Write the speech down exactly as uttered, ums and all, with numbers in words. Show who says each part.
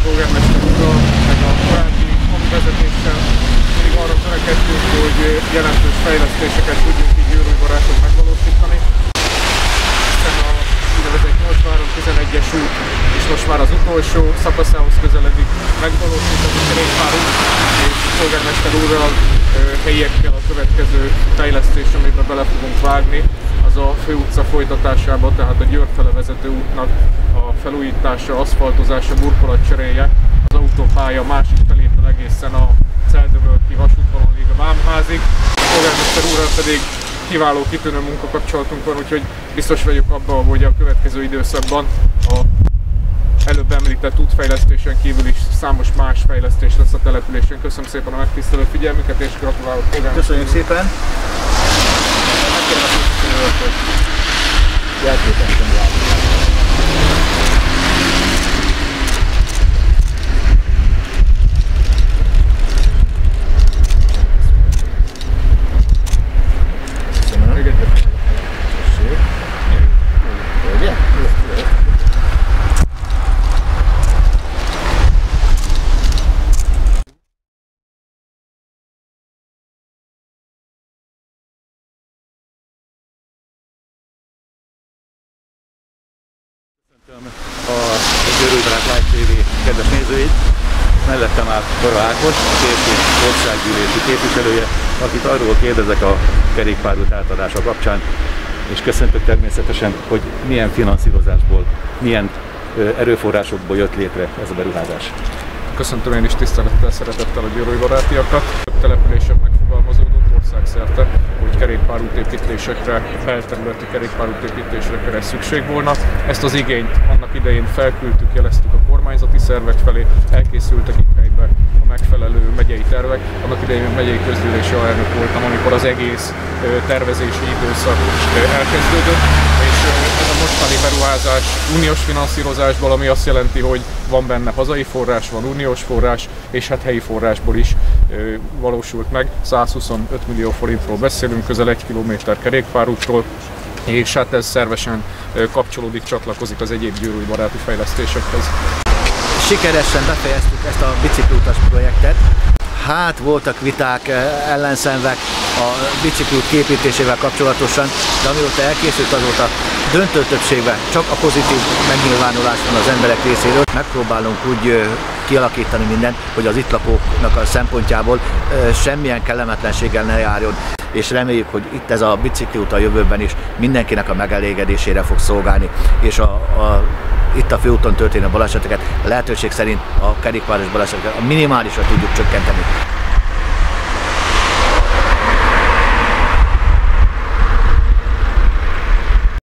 Speaker 1: polgármester úrral, meg a korábbi hangvezetéssel mindig arra törekedtünk, hogy jelentős fejlesztéseket tudjunk így Győrújbaráton megvalósítani. Hiszen a úgynevezett nyolcvan tizenegyes út és most már az utolsó szakaszához közeledik megvalósítani kerékpárút, és polgármester úrral helyiekkel a következő fejlesztés, amiben bele fogunk vágni, az a főutca folytatásába, tehát a Győr fele vezető útnak a felújítása, aszfaltozása, burkolatcseréje, az autópálya másik felétől egészen a Celdövölti vasútvonalig a Vámházig. A polgármester úrral pedig kiváló, kitűnő munkakapcsolatunk van, úgyhogy biztos vagyok abban, hogy a következő időszakban a előbb említett útfejlesztésen kívül is számos más fejlesztés lesz a településen. Köszönöm szépen a megtisztelő figyelmüket, és gratulálok polgármester.
Speaker 2: Köszönjük szépen! Megkérem a képviselőt, hogy jelképessen rá. A Győrújbarát Live té vé kedves nézőit, mellettem áll Bora Ákos, a té es zé országgyűlési képviselője, akit arról kérdezek a kerékpárút átadása kapcsán, és köszöntök természetesen, hogy milyen finanszírozásból, milyen erőforrásokból jött létre ez a beruházás.
Speaker 1: Köszöntöm én is tisztelettel, szeretettel a győrújbarátiakat. Több településen megfogalmazódott országszerte, hogy kerékpárútépítésekre, belterületi kerékpárútépítésre lesz szükség volna. Ezt az igényt annak idején felküldtük, jeleztük a kormányzati szervek felé, elkészültek itt helyben a megfelelő megyei tervek. Annak idején megyei közgyűlési alelnök voltam, amikor az egész tervezési időszak elkezdődött, és ez a mostani beruházás uniós finanszírozásból, ami azt jelenti, hogy van benne hazai forrás, van uniós forrás, és hát helyi forrásból is ö, valósult meg. százhuszonöt millió forintról beszélünk, közel egy kilométer kerékpárútról, és hát ez szervesen ö, kapcsolódik, csatlakozik az egyéb győrújbaráti fejlesztésekhez.
Speaker 2: Sikeresen befejeztük ezt a bicikliutas projektet. Hát voltak viták, ellenszenvek a bicikliút képítésével kapcsolatosan, de amióta elkészült, azóta döntő többségben csak a pozitív megnyilvánulás van az emberek részéről. Megpróbálunk úgy kialakítani mindent, hogy az itt lakóknak a szempontjából semmilyen kellemetlenséggel ne járjon, és reméljük, hogy itt ez a bicikliút a jövőben is mindenkinek a megelégedésére fog szolgálni, és a, a itt a főúton történő baleseteket lehetőség szerint a kerékpáros baleseteket a minimálisra tudjuk csökkenteni.